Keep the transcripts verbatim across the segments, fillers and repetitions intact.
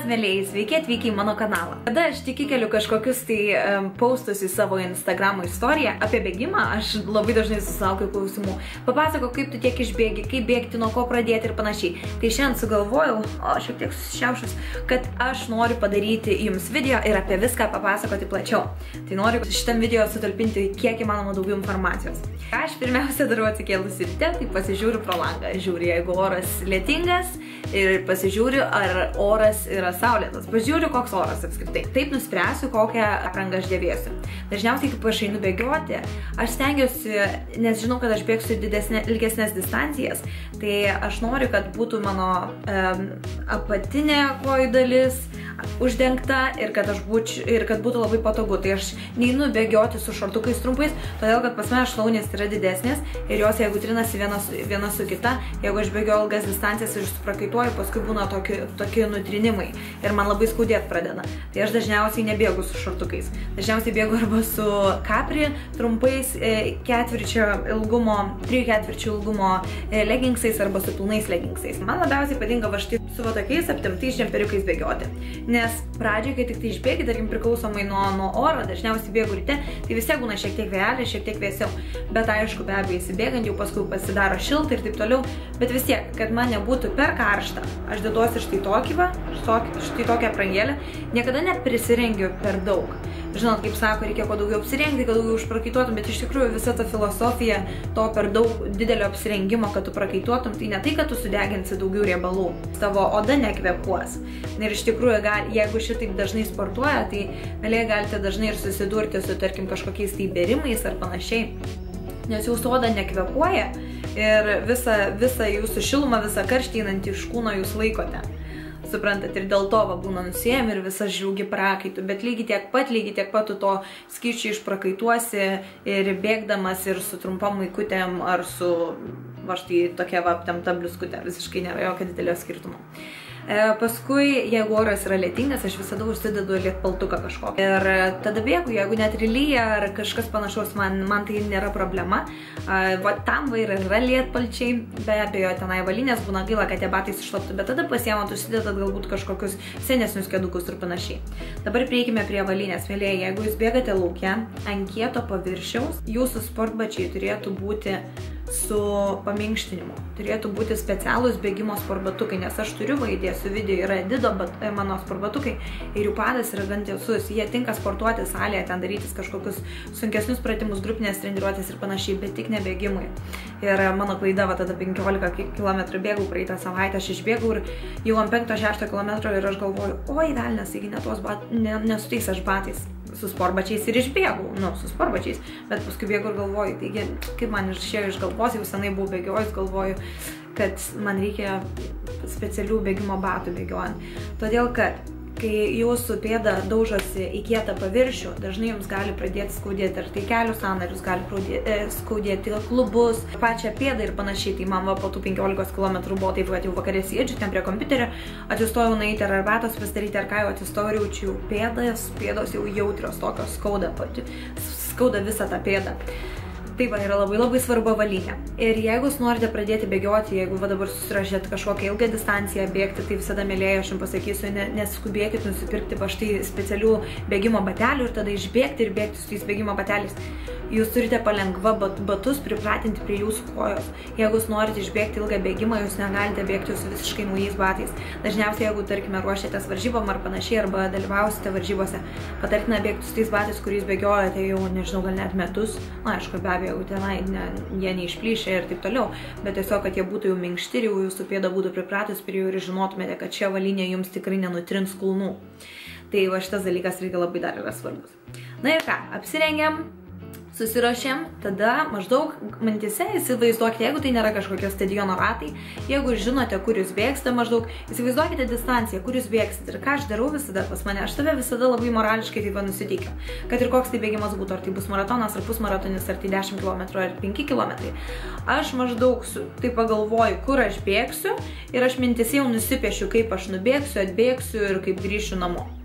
mėlėjai, sveiki atvykę į mano kanalą. Kada aš tik įkeliu kažkokius tai um, postus į savo Instagramo istoriją apie bėgimą, aš labai dažnai susilaukiu klausimų. Papasako, kaip tu tiek išbėgi, kaip bėgti, nuo ko pradėti ir panašiai. Tai šiandien sugalvojau, o šiek tiek susišiaušus, kad aš noriu padaryti jums video ir apie viską papasakoti plačiau. Tai noriu šitam video sutalpinti kiek įmanoma daugiau informacijos. Aš pirmiausia darau atsikėlusi ryte, tai pasižiūriu pro langą. Žiūriu, jeigu oras lietingas ir pasižiūriu, ar oras yra saulėtas. Pažiūriu, koks oras apskritai. Taip nuspręsiu, kokią aprangą aš dėvėsiu. Dažniausiai, kai aš einu bėgioti, aš stengiuosi, nes žinau, kad aš bėgsiu didesnė, ilgesnės distancijas, tai aš noriu, kad būtų mano um, apatinė kojų dalis uždengta ir kad, aš būčiau, ir kad būtų labai patogu. Tai aš neinu bėgioti su šortukais trumpais, todėl kad pas mane šlaunės yra didesnės ir jos, jeigu trinasi viena su, viena su kita, jeigu aš bėgioju ilgas distancijas ir suprakaituoju, paskui būna tokie, tokie nutrinimai ir man labai skaudėt pradeda. Tai aš dažniausiai nebėgu su šortukais. Dažniausiai bėgu arba su kapri trumpais ketvirčio ilgumo, trijų ketvirčių ilgumo legingsais arba su pilnais legingsais. Man labiausiai patinka va štai su va tokiais aptemptais džemperiukais bėgioti. Nes pradžioje, kai tik tai išbėgi, tarkim, priklausomai nuo, nuo oro, dažniausiai bėgu ryte, tai vis tiek būna šiek tiek vėjelė, šiek tiek vėsiau. Bet aišku, be abejo, įsibėgant jau paskui pasidaro šilta ir taip toliau. Bet vis tiek, kad man nebūtų per karštą, aš deduosi štai tokį va, štai tokią aprangėlę, niekada neprisirengiu per daug. Žinot, kaip sako, reikia kuo daugiau apsirengti, kad daugiau užprakaituotum, bet iš tikrųjų visa ta filosofija to per daug didelio apsirengimo, kad tu prakaituotum, tai ne tai, kad tu sudeginsi daugiau riebalų, tavo oda nekvėpuos. Ir iš tikrųjų, gali, jeigu šitaip dažnai sportuoja, tai vėliau galite dažnai ir susidurti su, tarkim, kažkokiais tai bėrimais ar panašiai, nes jūsų oda nekvėpuoja ir visą, visą jūsų šilumą, visą karštį einantį iš kūno jūs laikote. Suprantat, ir dėl to va būna nusiejami ir visą žiūgi prakaitų, bet lygiai tiek pat, lygiai tiek pat tu to skysčio išprakaituosi ir bėgdamas ir su trumpom laikutėm ar su va štai tokia va aptempta bliuskutė, visiškai nėra jokio didelio skirtumo. E, paskui, jeigu oras yra lietingas, aš visada užsidedu lietpaltuką kažkokį. Ir tada bėgu, jeigu net ir lyja ar kažkas panašaus, man, man tai nėra problema. E, va, tam va yra lietpalčiai, be abejo, tenai valinės, būna gaila, kad tie batai sušlaptų, bet tada pasiemant užsidedat galbūt kažkokius senesnius kedukus ir panašiai. Dabar prieikime prie valinės. Mėlėjai, jeigu jūs bėgate lauke, ant kieto paviršiaus, jūsų sportbačiai turėtų būti su paminkštinimu. Turėtų būti specialūs bėgimo sportbatukai, nes aš turiu, va įdėsiu video, yra Adido mano sportbatukai ir jų padas yra gan tiesus. Jie tinka sportuoti salėje, ten darytis kažkokius sunkesnius pratimus, grupinės treniruotės ir panašiai, bet tik ne bėgimui. Ir mano klaida, va tada penkiolika kilometrų bėgau praeitą savaitę, aš išbėgau ir jau ant penkto šešto kilometro ir aš galvoju, oi velnias, taigi ne tos bat, ne, nesutais aš batais su sportbačiais ir išbėgau, nu, su sportbačiais, bet paskui bėgau ir galvoju, taigi, kaip man išėjo iš galvos, jau senai buvau bėgiojus, galvoju, kad man reikia specialių bėgimo batų bėgiojant. Todėl, kad kai jūsų pėda daužosi į kietą paviršių, dažnai jums gali pradėti skaudėti ir tai kelių sąnarius, gali pradėti, skaudėti klubus, pačią pėdą ir panašiai. Tai man va po tų penkiolikos kilometrų buvo taip, kad jau vakarė sėdžiu ten prie kompiuterio, atsistojau nueiti ar arbatos pasidaryti ar ką, jau atsistojau ir jaučiu pėdas, pėdos jau jautrios, tokios skauda pati, skauda visą tą pėdą. Tai va, yra labai labai svarbu avalynė. Ir jeigu jūs norite pradėti bėgioti, jeigu va dabar susirašėt kažkokią ilgą distanciją bėgti, tai visada, mėlėjai, aš jums pasakysiu, ne, neskubėkit nusipirkti va štai specialių bėgimo batelių ir tada išbėgti ir bėgti su tais bėgimo bateliais. Jūs turite palengva bat, batus pripratinti prie jūsų kojos. Jeigu jūs norite išbėgti ilgą bėgimą, jūs negalite bėgti su visiškai naujais batais. Dažniausiai, jeigu, tarkime, ruošiatės varžybom ar panašiai, arba dalyvausite varžybose, patartina bėgti su tais batais, kuriais bėgiojate jau, nežinau, gal net metus. Na, aišku, be abejo, jeigu tenai ne, jie neišplyšė ir taip toliau, bet tiesiog, kad jie būtų jau minkšti ir jau jūsų pėda būtų pripratus prie jų ir žinotumėte, kad šia valinė jums tikrai nenutrins kulnų. Tai va šitas dalykas irgi labai dar yra svarbus. Na ir ką, apsirengiam, susiruošėm, tada maždaug mintise įsivaizduokite, jeigu tai nėra kažkokie stadiono ratai, jeigu žinote, kur jūs bėgsite, maždaug įsivaizduokite distanciją, kur jūs bėgsite. Ir ką aš darau visada pas mane, aš tave visada labai morališkai taip nusiteikiu. Kad ir koks tai bėgimas būtų, ar tai bus maratonas, ar pusmaratonis, ar tai dešimt kilometrų, ar penki kilometrai. Aš maždaug tai pagalvoju, kur aš bėgsiu ir aš mintise jau nusipiešiu, kaip aš nubėgsiu, atbėgsiu ir kaip grįšiu namo.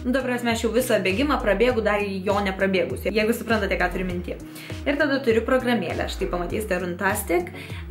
Nu, dabar aš jau visą bėgimą prabėgu, dar jo neprabėgus, jeigu suprantate, ką turiu minti. Ir tada turiu programėlę, štai pamatysite Runtastic,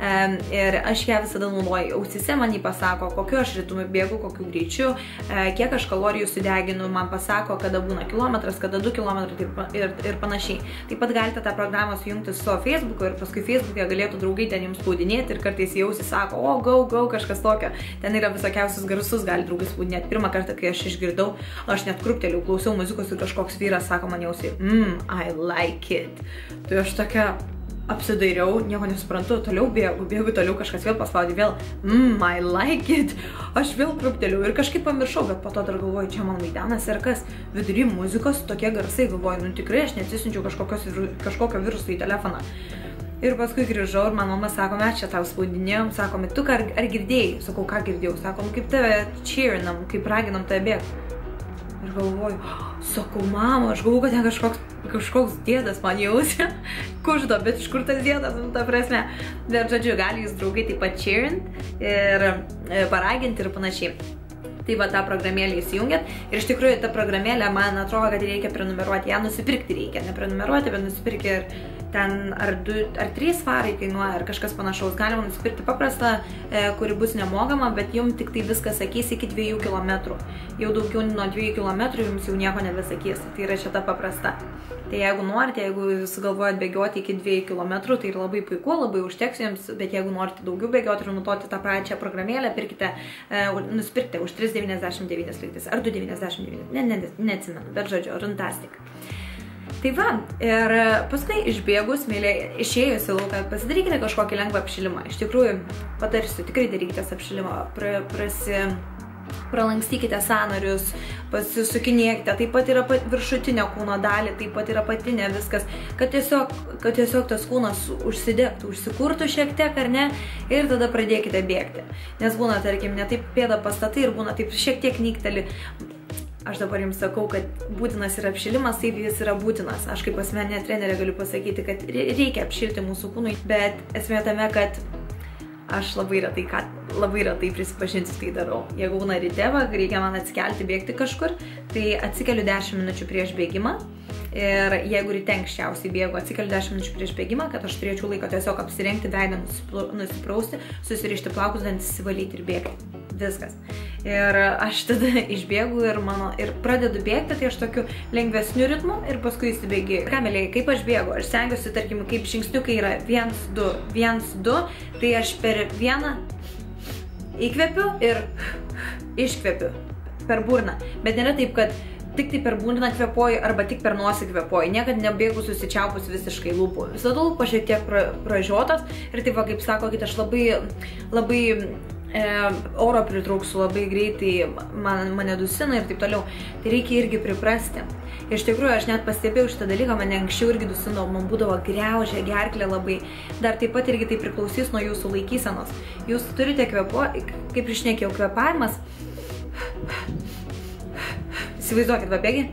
ir aš ją visada naudoju ausise, man jį pasako, kokiu aš ritmu bėgu, kokiu greičiu, kiek aš kalorijų sudeginu, man pasako, kada būna kilometras, kada du kilometrai ir, ir panašiai. Taip pat galite tą programą sujungti su savo Facebook'u ir paskui Facebook'e galėtų draugai ten jums spaudinėti ir kartais jausi sako, o, go, go, kažkas tokio. Ten yra visokiausius garsus, gali draugai spaudinėti. Pirmą kartą, kai aš išgirdau, aš net krupteliu, klausiau muzikos ir kažkoks vyras sako man jausiai, mmm, I like it. Tai aš tokia apsidairiau, nieko nesuprantu, toliau bėgu, bėgu toliau, kažkas vėl paspaudė, vėl, mmm, I like it. Aš vėl krupteliu ir kažkaip pamiršau, bet po to dar galvoju, čia man vaidenas ir kas, vidury muzikos, tokie garsai, galvoju, nu tikrai aš neatsisinčiau kažkokio viruso į telefoną. Ir paskui grįžau ir man mama sako, mes čia tau spaudinėjom, sakom, tu ką, ar girdėjai? Sakau, ką girdėjau? Sakom, kaip tave cheerinam, kaip raginam tave bėgti. Ir galvoju, sakau, mama, aš galvoju, kad ten kažkoks, kažkoks dėdas man jausia. Kuždo, bet iš kur tas dėdas, nu, ta prasme. Bet, žodžiu, gali jūs draugai taip pat cheerint ir paraginti ir panašiai. Tai va, tą programėlę įsijungiat ir iš tikrųjų tą programėlę, man atrodo, kad reikia prenumeruoti, ją nusipirkti reikia, neprenumeruoti, bet nusipirkti ir ten ar, du, ar trys svarai kainuoja, ar kažkas panašaus. Galima nusipirkti paprastą, e, kuri bus nemokama, bet jums tik tai viskas sakys iki dviejų kilometrų. Jau daugiau nuo dviejų kilometrų jums jau nieko nebesakys, tai yra šita paprasta. Tai jeigu norite, jeigu jūs galvojat bėgioti iki dviejų kilometrų, tai yra labai puiku, labai užteks jums, bet jeigu norite daugiau bėgioti ir nutoti tą pračią programėlę, pirkite, e, nusipirkite už tris devyniasdešimt devynis lygtis, ar du devyniasdešimt devynis, ne, ne, neatsimenu, bet žodžiu, Runtastic. Tai va, ir paskui išbėgus, mėlyje, išėjus į lauką, pasidarykite kažkokį lengvą apšilimą. Iš tikrųjų, patarsiu, tikrai darykite apšilimą, pra, prasi... pralankstykite sąnarius, pasisukinėkite, taip pat yra viršutinė kūno dalį, taip pat yra apatinė viskas, kad tiesiog, kad tiesiog tas kūnas užsidegtų, užsikurtų šiek tiek ar ne ir tada pradėkite bėgti. Nes būna, tarkim, ne taip pėda pastatai ir būna taip šiek tiek nykteli. Aš dabar jums sakau, kad būtinas yra apšilimas, taip jis yra būtinas. Aš kaip asmeninė trenerė galiu pasakyti, kad reikia apšilti mūsų kūnui, bet esmė tame, kad aš labai retai, ką, labai retai prisipažinsiu, tai darau. Jeigu būna ryte, va, reikia man atsikelti, bėgti kažkur, tai atsikeliu dešimt minučių prieš bėgimą. Ir jeigu ryte anksčiausiai bėgu, atsikeliu dešimt minučių prieš bėgimą, kad aš turėčiau laiko tiesiog apsirengti, veidą nusiprausti, susirišti plaukus, dantis įsivalyti ir bėgti. Viskas. Ir aš tada išbėgu ir, mano, ir pradedu bėgti, tai aš tokiu lengvesniu ritmu ir paskui įsibėgėju. Ką, mėlyje, kaip aš bėgu? Aš stengiuosi, tarkim, kaip žingsniukai yra viens, du, viens, du, tai aš per vieną įkvepiu ir iškvepiu per burną. Bet nėra taip, kad tik tai per burną kvepuoju arba tik per nosį kvepuoju. Niekad nebėgu susičiaupus visiškai lūpų. Visada lūpų šiek tiek pra, pražiotos ir taip va, kaip sako, kad aš labai, labai e, oro pritrauksiu labai greitai, man, mane dusina ir taip toliau. Tai reikia irgi priprasti. Iš tikrųjų, aš net pastebėjau šitą dalyką, mane anksčiau irgi dusino, man būdavo griaužė, gerklė labai. Dar taip pat irgi tai priklausys nuo jūsų laikysenos. Jūs turite kvepuoti, kaip išnekėjau, kvepavimas. Įsivaizduokit, va, bėgi.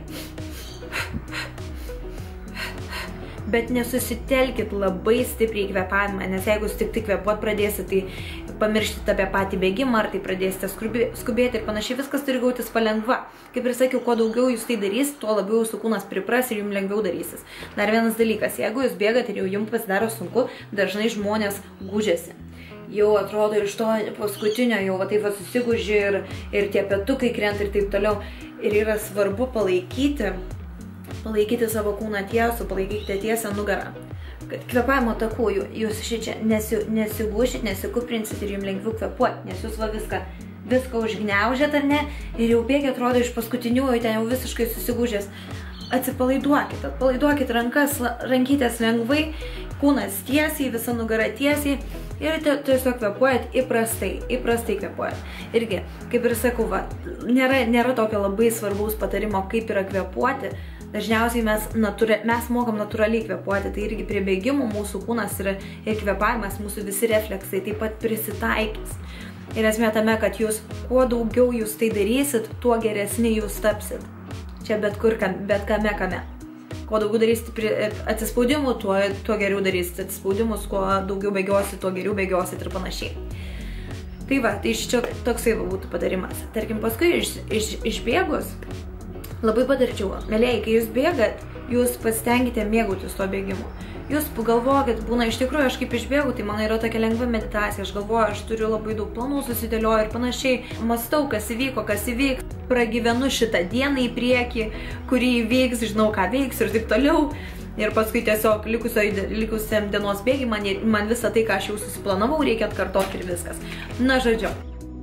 Bet nesusitelkit labai stipriai į kvepavimą, nes jeigu jūs tik tik kvepuot pradėsit, tai pamirštit apie patį bėgimą, ar tai pradėsite skubėti ir panašiai, viskas turi gautis palengva. Kaip ir sakiau, kuo daugiau jūs tai darys, tuo labiau jūsų kūnas pripras ir jums lengviau darysis. Dar vienas dalykas, jeigu jūs bėgat ir jau jums pasidaro sunku, dažnai žmonės gūžiasi. Jau atrodo iš to paskutinio, jau va taip va susigūži ir, ir tie petukai krenta ir taip toliau. Ir yra svarbu palaikyti, palaikyti savo kūną tiesų, palaikyti tiesę nugarą. Kad kvepavimo takų jūs šičia nesi, nesigūšit, nesikuprinsit ir jums lengviau kvepuoti, nes jūs va viską, viską užgniaužėt ar ne ir jau bėgi atrodo iš paskutiniųjų, ten jau visiškai susigūžęs. Atsipalaiduokit, atpalaiduokit rankas, rankytės lengvai, kūnas tiesiai, visa nugara tiesiai ir tiesiog kvepuojat įprastai, įprastai kvepuojat. Irgi, kaip ir sakau, va, nėra, nėra tokio labai svarbaus patarimo, kaip yra kvepuoti. Dažniausiai mes, natūra, mes mokam natūraliai kvepuoti, tai irgi prie bėgimų mūsų kūnas ir, ir kvepavimas, mūsų visi refleksai taip pat prisitaikys. Ir esmė tame, kad jūs, kuo daugiau jūs tai darysit, tuo geresni jūs tapsit. Čia bet kur, bet kame kame. Kuo daugiau darysit atsispaudimų, tuo, tuo geriau darysit atsispaudimus, kuo daugiau bėgiosit, tuo geriau bėgiosit ir panašiai. Tai va, tai iš čia toksai va būtų patarimas. Tarkim, paskui iš, iš, išbėgus, Labai patarčiau, mėlėjai, kai jūs bėgat, jūs pasitengite mėgautis to bėgimu. Jūs pagalvokit, būna iš tikrųjų, aš kaip išbėgu, tai mano yra tokia lengva meditacija, aš galvoju, aš turiu labai daug planų susidėlioju ir panašiai, mąstau, kas įvyko, kas įvyks, pragyvenu šitą dieną į priekį, kurį įvyks, žinau, ką veiks ir taip toliau. Ir paskui tiesiog likusiam dienos bėgi, man, man visą tai, ką aš jau susiplanavau, reikia atkartoti ir viskas. Na, žodžiu.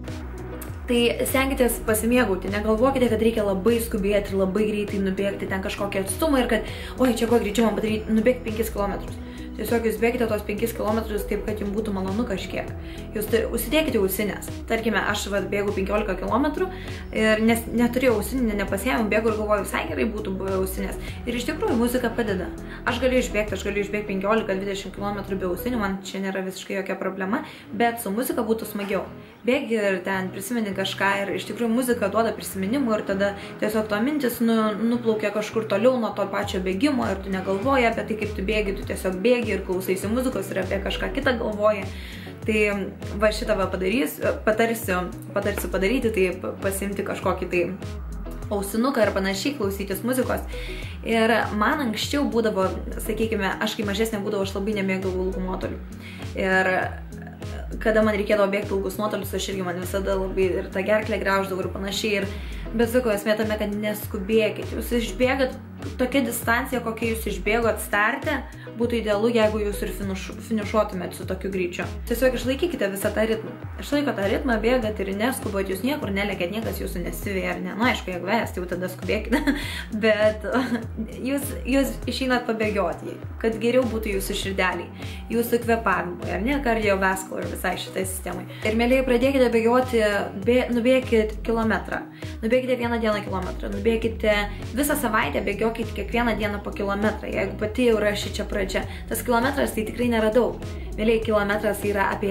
Tai stenkitės pasimėgauti, negalvokite, kad reikia labai skubėti ir labai greitai nubėgti ten kažkokį atstumą ir kad, oi, čia kuo greičiau man padaryti, nubėgti penkis kilometrus. Tiesiog jūs bėgite tos penkis kilometrus taip, kad jums būtų malonu kažkiek. Jūs užsidėkite ausinės. Tarkime, aš va, bėgu penkiolika kilometrų ir nes, neturėjau ausinį, nepasiėmiau, bėgu ir galvoju, visai gerai būtų buvę ausinės. Ir iš tikrųjų muzika padeda. Aš galiu išbėgti, aš galiu išbėgti penkiolika dvidešimt kilometrų be ausinių, man čia nėra visiškai jokia problema, bet su muzika būtų smagiau. Bėgi ir ten prisimeni kažką ir iš tikrųjų muzika duoda prisiminimų ir tada tiesiog to mintis nu, nuplaukia kažkur toliau nuo to pačio bėgimo ir tu negalvoji apie tai, kaip tu bėgi, tu tiesiog bėgi ir klausaisi muzikos ir apie kažką kitą galvoji. Tai va šitą va padarys, patarsiu, patarsiu padaryti, tai pasimti kažkokį tai ausinuką ir panašiai, klausytis muzikos. Ir man anksčiau būdavo, sakykime, aš kai mažesnė būdavo, aš labai nemėgdavau ilgų nuotolių. Ir kada man reikėdavo bėgti ilgus nuotolius, aš irgi man visada labai ir tą gerklę grauždavau ir panašiai. Ir, bet sakau, esmė tame, kad neskubėkit. Jūs išbėgat tokia distancija, kokia jūs išbėgot starte, būtų idealu, jeigu jūs ir finišuotumėt su tokiu greičiu. Tiesiog išlaikykite visą tą ritmą. Išlaiko tą ritmą, bėgat ir neskubat, jūs niekur nelekėt, niekas jūsų nesivėja ar ne. Nu, aišku, jeigu vėjas, tai jau tada skubėkite. Bet jūs, jūs išeinat pabėgioti, kad geriau būtų jūsų širdeliai, jūsų kvėpavimui, ar ne, kardiovaskular visai šitai sistemai. Ir mėlyje pradėkite bėgioti, bė, nubėkit kilometrą. Nubėkite vieną dieną kilometrą, nubėkite visą savaitę, bėgiokit kiekvieną dieną po kilometrą. Jeigu pati jau raši čia pradžia, tas kilometras tai tikrai nėra daug. Mėlyje kilometras yra apie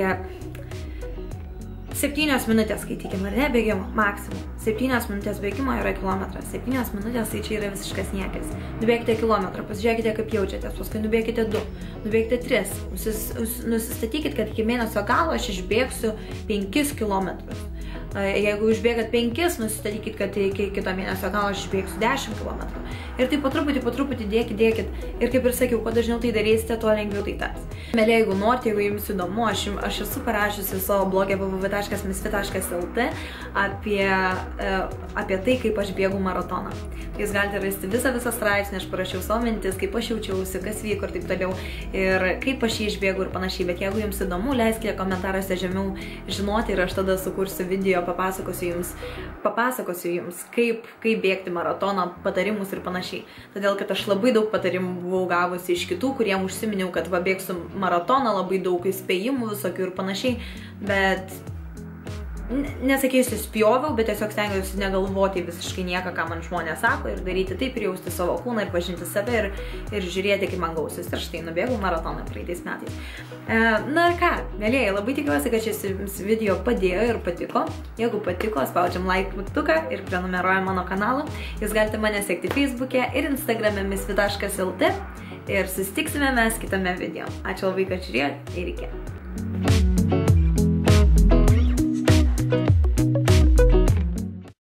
septynios minutės, skaitykim, ar ne, bėgimo, maksimum. septynios minutės bėgimo yra kilometras. septynios minutės tai čia yra visiškas niekis. Nubėkite kilometrą, pasižiūrėkite, kaip jaučiatės, paskui nubėkite du, nubėkite tris. Nusistatykit, kad iki mėnesio galo aš išbėgsiu penkis kilometrus. Jeigu išbėgat penkis, nusistatykit, kad iki kito mėnesio galo aš išbėgsiu dešimt kilometrų. Ir taip po truputį, po truputį dėkit, dėkit. Ir kaip ir sakiau, kuo dažniau tai darysite, tuo lengviau tai taps. Mėly, jeigu norite, jeigu jums įdomu, aš, aš esu parašiusi savo blogę w w w taškas misfit taškas l t apie, apie tai, kaip aš bėgu maratoną. Jūs galite rasti visą visą straipsnį, aš parašiau savo mintis, kaip aš jaučiausi, kas vyko ir taip toliau, ir kaip aš jį išbėgu ir panašiai. Bet jeigu jums įdomu, leiskite komentaruose žemiau žinoti ir aš tada sukursiu video, papasakosiu jums, papasakosiu jums kaip, kaip bėgti maratoną, patarimus ir panašiai. Todėl, kad aš labai daug patarimų buvau gavusi iš kitų, kuriem užsiminiau, kad va bėgsiu maratoną, labai daug įspėjimų visokių ir panašiai, bet nesakysiu spjoviau, bet tiesiog stengiausi negalvoti visiškai nieką, ką man žmonės sako ir daryti taip ir jausti savo kūną ir pažinti save ir, ir žiūrėti, kaip man gausis. Ir štai nubėgau maratoną praeitais metais. E, na ir ką, mėlėjai, labai tikiuosi, kad šis video padėjo ir patiko. Jeigu patiko, spaudžiam like mygtuką ir prenumeruojam mano kanalą. Jūs galite mane sekti Facebook'e ir Instagram'e misfit taškas l t ir susitiksime mes kitame video. Ačiū labai, kad žiūrėjot ir iki.